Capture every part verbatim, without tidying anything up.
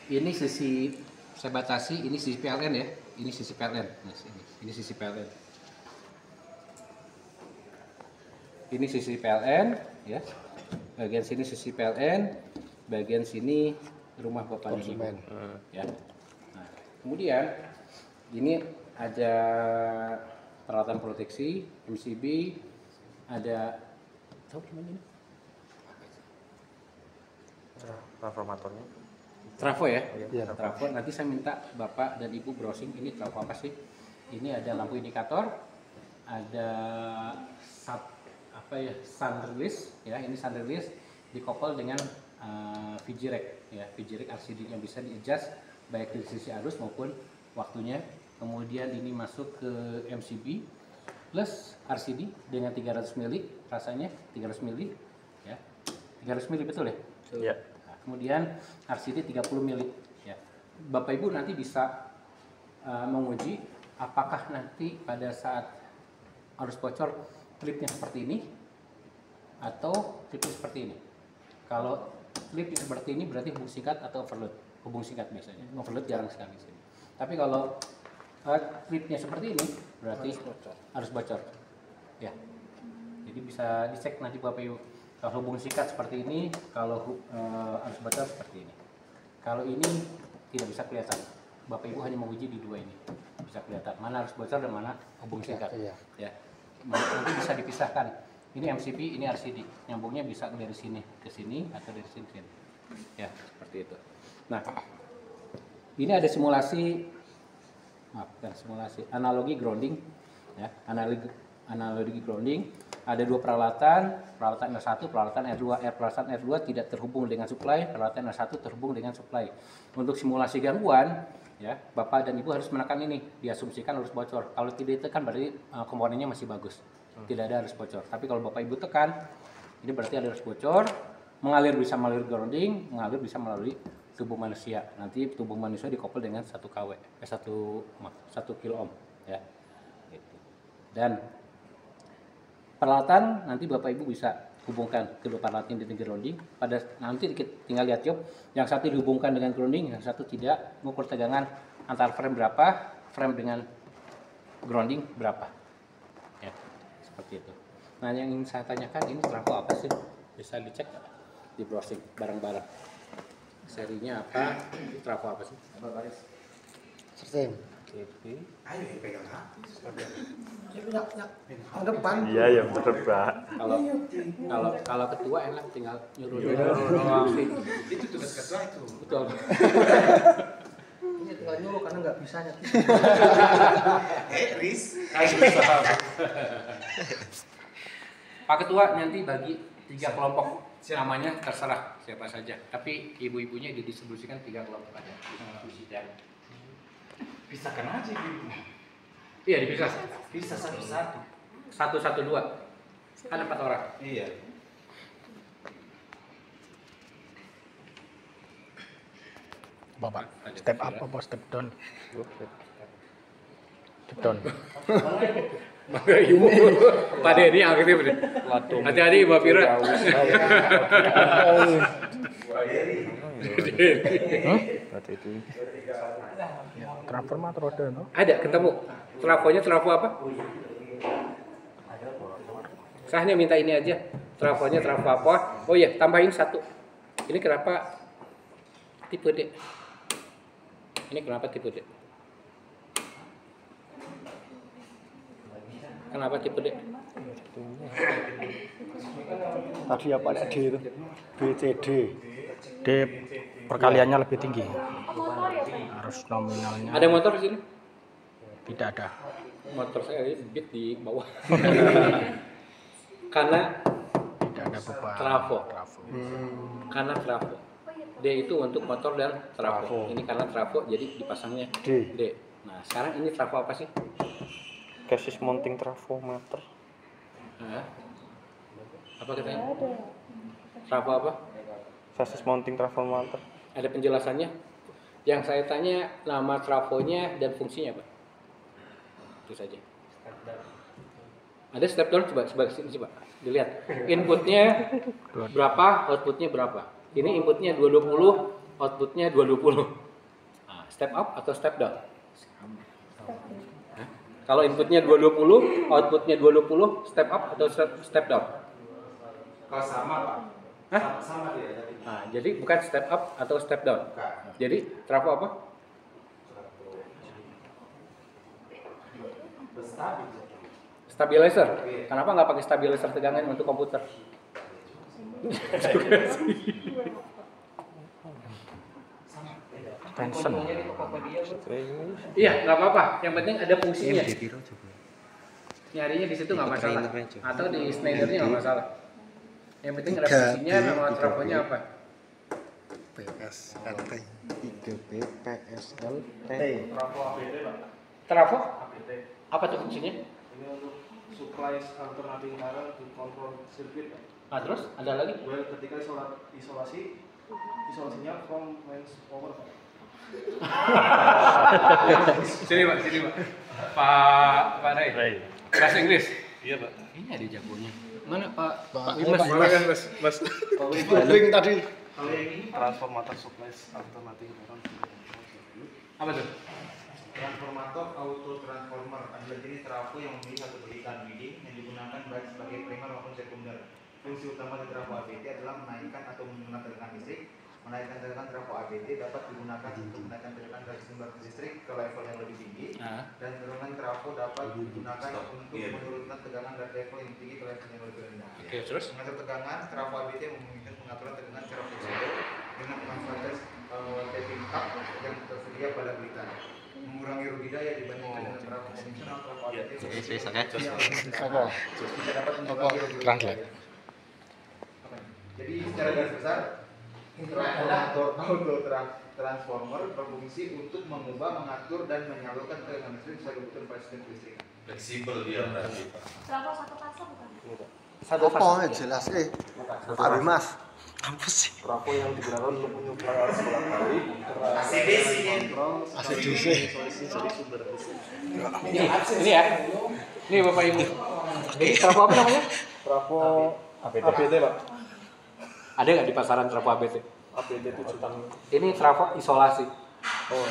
ini sisi saya batasi, ini sisi P L N ya, ini sisi P L N, nah, ini, ini sisi P L N, ini sisi P L N ya, bagian sini sisi P L N, bagian sini rumah bapak dan ibu ya. Nah, kemudian ini ada peralatan proteksi M C B, ada tahu gimana ini? Transformatornya. Trafo ya? Iya. Trafo. Nanti saya minta bapak dan ibu browsing ini trafo apa sih? Ini ada lampu indikator, ada sub, apa ya sun release ya. Ini sun release dikoppel dengan uh, V G rack ya. V G rack L C D yang bisa di adjust baik dari sisi arus maupun waktunya. Kemudian ini masuk ke M C B plus R C D dengan tiga ratus mili rasanya tiga ratus mili ya. tiga ratus mili betul ya? Iya. Nah, kemudian R C D tiga puluh mili ya. Bapak Ibu nanti bisa uh, menguji apakah nanti pada saat arus bocor klipnya seperti ini atau klipnya seperti ini. Kalau klipnya seperti ini berarti hubung singkat atau overload. Hubung singkat biasanya. Overload jarang sekali sini. Tapi kalau uh, klipnya seperti ini berarti harus bocor. Harus bocor. Ya. Jadi bisa dicek nanti Bapak Ibu. Kalau hubung singkat seperti ini, kalau uh, harus bocor seperti ini. Kalau ini tidak bisa kelihatan. Bapak Ibu hanya menguji di dua ini. Bisa kelihatan mana harus bocor dan mana hubung singkat. Ya, ya. Nanti bisa dipisahkan. Ini M C B, ini R C D. Nyambungnya bisa dari sini ke sini atau dari sini ke sini. Ya, seperti itu. Nah, ini ada simulasi, maaf, bukan simulasi, analogi grounding. Ya, analogi analogi grounding. Ada dua peralatan, peralatan R satu, peralatan R dua. Peralatan R dua tidak terhubung dengan supply, peralatan R satu terhubung dengan supply. Untuk simulasi gangguan, ya, Bapak dan Ibu harus menekan ini, diasumsikan harus bocor. Kalau tidak ditekan berarti uh, komponennya masih bagus, tidak ada harus bocor. Tapi kalau Bapak Ibu tekan, ini berarti ada harus bocor, mengalir bisa melalui grounding, mengalir bisa melalui tubuh manusia. Nanti tubuh manusia dikoppel dengan satu kW, eh, satu, satu kilo ohm, ya. Gitu. Dan peralatan nanti Bapak Ibu bisa hubungkan kedua peralatan dengan grounding. Pada nanti tinggal lihat job, yang satu dihubungkan dengan grounding, yang satu tidak. Mengukur tegangan antar frame berapa, frame dengan grounding berapa. Ya, seperti itu. Nah, yang ingin saya tanyakan ini trafo apa sih? Bisa dicek di browsing barang-barang. Serinya apa? Trafo apa sih? Sertem. Oke. Ayo pegang hati. Yang depan. Iya, yang berdebat. Kalau kalau kalau ketua enak tinggal nyuruh nyuruh doang sih. Itu tugas ketua itu. Betul. Ini tinggal nyuruh karena nggak bisa nyetir. Eh, Riz. Pak Ketua nanti bagi tiga kelompok, namanya terserah siapa saja. Tapi ibu-ibunya didistribusikan tiga kelompok aja. Pisahkan aja gitu. Iya dipisah. Bisa satu-satu. Satu satu dua. Kan empat orang. Iya. Bapak, step up apa step down? Step down. Maka ibu, Pak Denny aktif deh. Hati-hati Mbak Pira. Berarti itu. Transformator ada no? Ada ketemu. Trafonya trafo apa? Sahnya minta ini aja. Trafonya trafo apa? Oh iya, tambahin satu. Ini kenapa tipe D? Ini kenapa tipe D? Kenapa tipe D? Tadi apa D itu? B C D. D perkaliannya lebih tinggi. Harus nominalnya. Ada motor di sini? Tidak ada. Motor saya beat di bawah. Karena Tidak ada beban. Trafo. Trafo. Karena trafo. D itu untuk motor dan trafo. Ini karena trafo jadi dipasangnya D. D. Nah, sekarang ini trafo apa sih? Chassis mounting transformator. Nah, apa katanya? Trafo apa? Chassis mounting transformator. Ada penjelasannya? Yang saya tanya nama trafonya dan fungsinya apa? Itu saja. Ada step down, coba sebelah sini coba dilihat. Inputnya berapa, outputnya berapa. Ini inputnya dua ratus dua puluh, outputnya dua ratus dua puluh. Nah, step up atau step down? Hah? Kalau inputnya dua ratus dua puluh, outputnya dua ratus dua puluh, step up atau step, step down? Kalau sama Pak. Hah? Sama, sama dia tadi. Nah, jadi bukan step up atau step down. Bukan. Jadi trafo apa? Stabilizer. Kenapa nggak pakai stabilizer tegangan untuk komputer? Tension. Iya, nggak apa-apa. Yang penting ada fungsinya. Nyarinya di situ nggak masalah. Atau di Schneidernya nggak masalah. Yang penting ada fungsinya, nama trafonya apa? P S L T tiga B P S L T. Trafo A B T Pak. Trafo? A B T. Apa tuh fungsinya? Ini untuk supply alternating current di control circuit Pak. Nah, terus ada lagi? Well, ketika isola- isolasi, isolasinya from mains power Pak. Sini Pak, sini Pak. Pak Pak Ray. Ray. Bahasa Inggris. Iya Pak. Ini ada jagonya. Mana Pak? Pak Wimas. Wimas. kan Mas? Mas. Link tadi. Kalau yang ini Transformator supply alternating current. Apa tuh? transformator auto transformer adalah jenis trafo yang memiliki satu berikan leading yang digunakan baik sebagai primer maupun sekunder. Fungsi utama dari trafo A B T adalah menaikkan atau menurunkan tegangan listrik. Menaikkan tegangan trafo A B T dapat digunakan untuk menaikkan tegangan dari sumber listrik ke level yang lebih tinggi, Nah. dan menurunkan trafo dapat digunakan untuk menurunkan tegangan dari level yang tinggi ke level yang lebih rendah. Oke, terus? Mengatur tegangan, trafo A B T memungkinkan pengaturan tegangan secara fleksibel dengan memanfaatkan uh, tapping tab yang tersedia pada berikan. Mengurangi rugi daya dibandingkan dengan trafo konvensional. Trafo A B T Bisa kan? Apa? tidak dapat mengurangi rugi Translate. daya. Jadi secara garis besar, transformator auto tra- transformer berfungsi untuk mengubah, mengatur, dan menyalurkan tegangan listrik sesuai kebutuhan pada sistem listrik. Fleksibel dia berarti Pak. Trafo satu fase bukan? Satu Apa fase. jelas eh? Pak Wimas. Apa sih? Trafo yang digunakan untuk menyuplai arus bolak balik A C D C A C D C. dari sumber listrik. Ini, ini ya. Ini Bapak Ibu. Ini trafo apa namanya? Trafo A B T Pak. Ada nggak di pasaran trafo A B T? A B T tujuh tang. Ini trafo isolasi. Oh.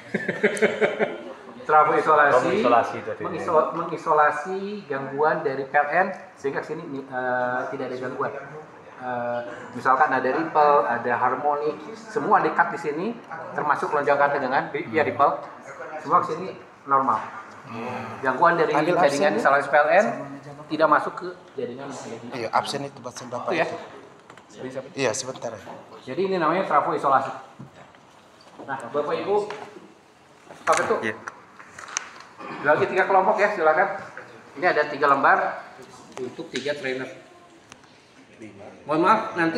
Trafo isolasi, Mengisolasi tadi. mengiso- mengisolasi gangguan dari P L N sehingga sini eh, tidak ada gangguan. Eh, misalkan ada ripple, ada harmonik, semua dekat di sini, termasuk lonjakan tegangan, ya ripple, semua ke sini normal. Gangguan dari Ambil jaringan absen, instalasi P L N tidak masuk ke jaringan yang ada di Iya, absen itu absen Bapak itu ya. itu. Bisa. Iya, sebentar. Jadi ini namanya trafo isolasi. Nah, Bapak Ibu, apa itu? Iya. Bagi tiga kelompok ya, silakan. Ini ada tiga lembar untuk tiga trainer. Mohon maaf, nanti